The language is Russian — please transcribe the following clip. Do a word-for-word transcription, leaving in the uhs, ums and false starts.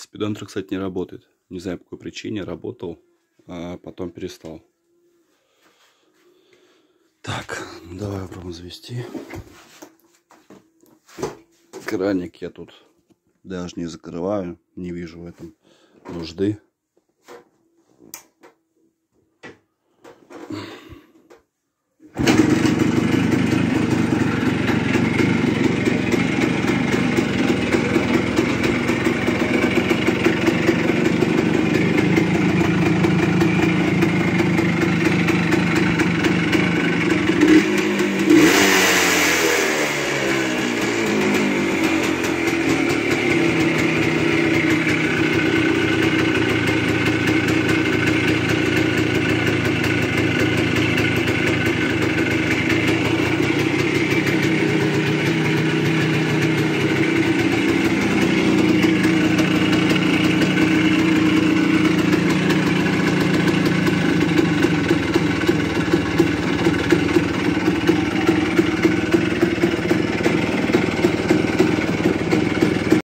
Спидометр, кстати, не работает. Не знаю, по какой причине. Работал, а потом перестал. Так, давай попробуем завести. Краник я тут даже не закрываю. Не вижу в этом нужды.